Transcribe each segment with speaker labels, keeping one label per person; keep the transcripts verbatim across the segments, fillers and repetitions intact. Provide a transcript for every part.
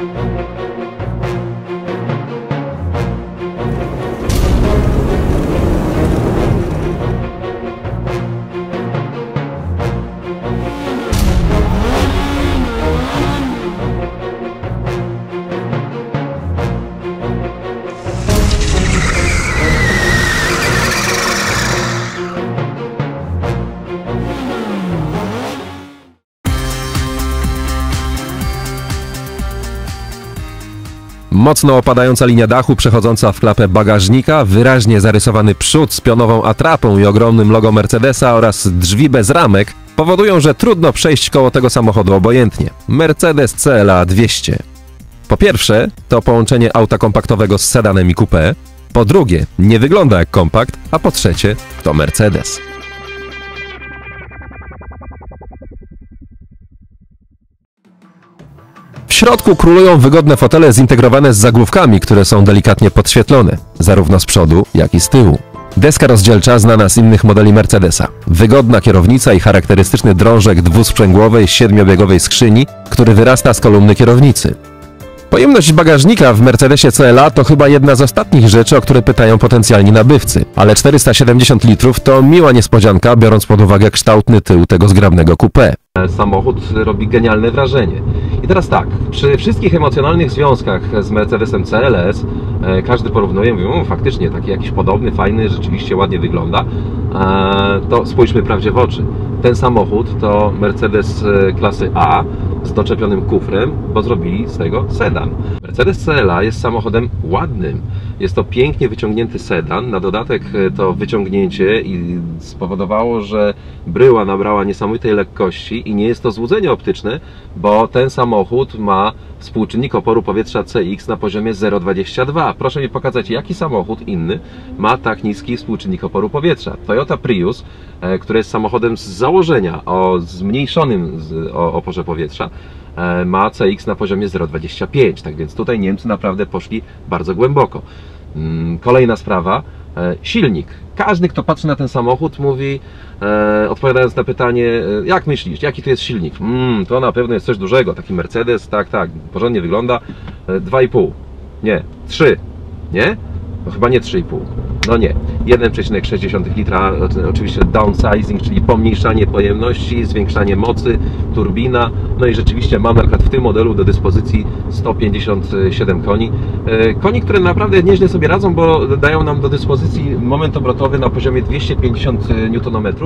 Speaker 1: Mocno opadająca linia dachu przechodząca w klapę bagażnika, wyraźnie zarysowany przód z pionową atrapą i ogromnym logo Mercedesa oraz drzwi bez ramek powodują, że trudno przejść koło tego samochodu obojętnie. Mercedes C L A dwieście. Po pierwsze, to połączenie auta kompaktowego z sedanem i coupé. Po drugie, nie wygląda jak kompakt, a po trzecie, to Mercedes. W środku królują wygodne fotele zintegrowane z zagłówkami, które są delikatnie podświetlone, zarówno z przodu, jak i z tyłu. Deska rozdzielcza znana z innych modeli Mercedesa. Wygodna kierownica i charakterystyczny drążek dwusprzęgłowej, siedmiobiegowej skrzyni, który wyrasta z kolumny kierownicy. Pojemność bagażnika w Mercedesie C L A to chyba jedna z ostatnich rzeczy, o które pytają potencjalni nabywcy, ale czterysta siedemdziesiąt litrów to miła niespodzianka, biorąc pod uwagę kształtny tył tego zgrabnego coupé.
Speaker 2: Samochód robi genialne wrażenie. I teraz tak, przy wszystkich emocjonalnych związkach z Mercedesem C L S e, każdy porównuje, mówi, o, faktycznie taki jakiś podobny, fajny, rzeczywiście ładnie wygląda, e, to spójrzmy prawdzie w oczy. Ten samochód to Mercedes klasy A z doczepionym kufrem, bo zrobili z tego sedan. Mercedes C L A jest samochodem ładnym. Jest to pięknie wyciągnięty sedan. Na dodatek to wyciągnięcie i spowodowało, że bryła nabrała niesamowitej lekkości i nie jest to złudzenie optyczne, bo ten samochód ma współczynnik oporu powietrza C X na poziomie zero przecinek dwadzieścia dwa. Proszę mi pokazać, jaki samochód inny ma tak niski współczynnik oporu powietrza. Toyota Prius, który jest samochodem z założenia o zmniejszonym oporze powietrza, ma C X na poziomie zero przecinek dwadzieścia pięć, tak więc tutaj Niemcy naprawdę poszli bardzo głęboko. Kolejna sprawa, silnik. Każdy, kto patrzy na ten samochód, mówi, e, odpowiadając na pytanie, jak myślisz, jaki to jest silnik? Mm, to na pewno jest coś dużego, taki Mercedes, tak, tak, porządnie wygląda, dwa i pół, nie, trzy, nie? No chyba nie trzy i pół, no nie, jeden przecinek sześć litra, oczywiście downsizing, czyli pomniejszanie pojemności, zwiększanie mocy, turbina, no i rzeczywiście mamy akurat w tym modelu do dyspozycji sto pięćdziesiąt siedem koni. Koni, które naprawdę nieźle sobie radzą, bo dają nam do dyspozycji moment obrotowy na poziomie dwieście pięćdziesiąt niutonometrów.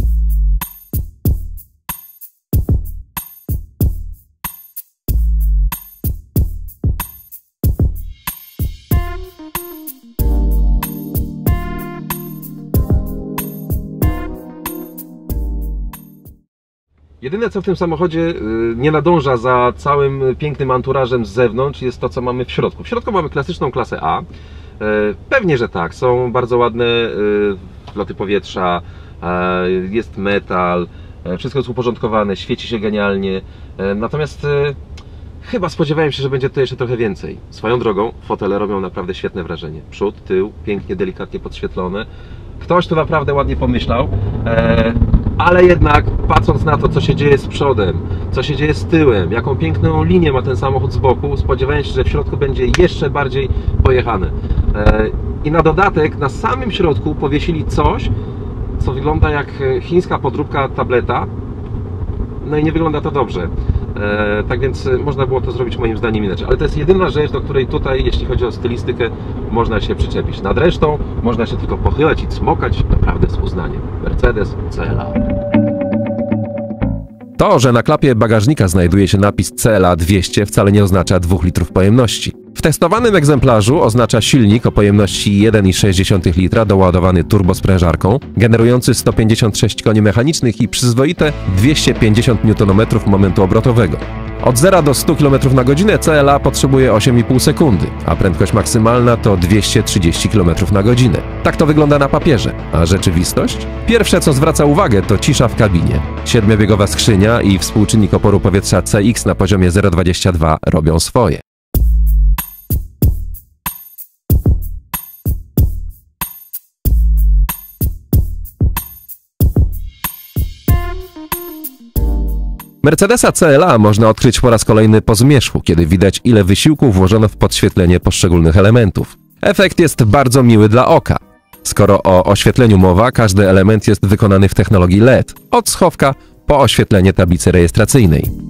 Speaker 2: Jedyne, co w tym samochodzie nie nadąża za całym pięknym anturażem z zewnątrz, jest to, co mamy w środku. W środku mamy klasyczną klasę A. Pewnie, że tak. Są bardzo ładne wloty powietrza, jest metal, wszystko jest uporządkowane, świeci się genialnie. Natomiast chyba spodziewałem się, że będzie to jeszcze trochę więcej. Swoją drogą, fotele robią naprawdę świetne wrażenie. Przód, tył, pięknie, delikatnie podświetlone. Ktoś tu naprawdę ładnie pomyślał. Ale jednak, patrząc na to, co się dzieje z przodem, co się dzieje z tyłem, jaką piękną linię ma ten samochód z boku, spodziewałem się, że w środku będzie jeszcze bardziej pojechany. I na dodatek, na samym środku powiesili coś, co wygląda jak chińska podróbka tableta. No i nie wygląda to dobrze. Tak więc można było to zrobić moim zdaniem inaczej. Ale to jest jedyna rzecz, do której tutaj, jeśli chodzi o stylistykę, można się przyczepić. Nad resztą można się tylko pochylać i cmokać naprawdę z uznaniem. Mercedes C L A.
Speaker 1: To, że na klapie bagażnika znajduje się napis C L A dwieście, wcale nie oznacza dwóch litrów pojemności. W testowanym egzemplarzu oznacza silnik o pojemności jeden przecinek sześć litra doładowany turbosprężarką, generujący sto pięćdziesiąt sześć koni mechanicznych i przyzwoite dwieście pięćdziesiąt niutonometrów momentu obrotowego. Od zera do stu kilometrów na godzinę C L A potrzebuje osiem i pół sekundy, a prędkość maksymalna to dwieście trzydzieści kilometrów na godzinę. Tak to wygląda na papierze. A rzeczywistość? Pierwsze, co zwraca uwagę, to cisza w kabinie. Siedmiobiegowa skrzynia i współczynnik oporu powietrza C X na poziomie zero przecinek dwadzieścia dwa robią swoje. Mercedesa C L A można odkryć po raz kolejny po zmierzchu, kiedy widać, ile wysiłku włożono w podświetlenie poszczególnych elementów. Efekt jest bardzo miły dla oka. Skoro o oświetleniu mowa, każdy element jest wykonany w technologii L E D, od schowka po oświetlenie tablicy rejestracyjnej.